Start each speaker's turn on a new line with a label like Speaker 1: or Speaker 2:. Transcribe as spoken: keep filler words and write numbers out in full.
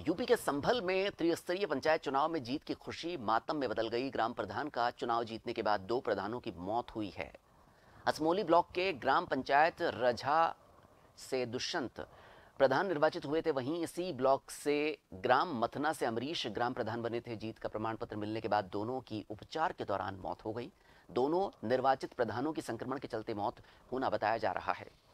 Speaker 1: UP के संभल में त्रिस्तरीय पंचायत चुनाव में जीत की खुशी मातम में बदल गई। ग्राम प्रधान का चुनाव जीतने के बाद दो प्रधानों की मौत हुई है। असमोली ब्लॉक के ग्राम पंचायत रझा से दुष्यंत प्रधान निर्वाचित हुए थे। वहीं इसी ब्लॉक से ग्राम मथना से अमरीश ग्राम प्रधान बने थे। जीत का प्रमाण पत्र मिलने के बाद दोनों की उपचार के दौरान मौत हो गई। दोनों निर्वाचित प्रधानों की संक्रमण के चलते मौत होना बताया जा रहा है।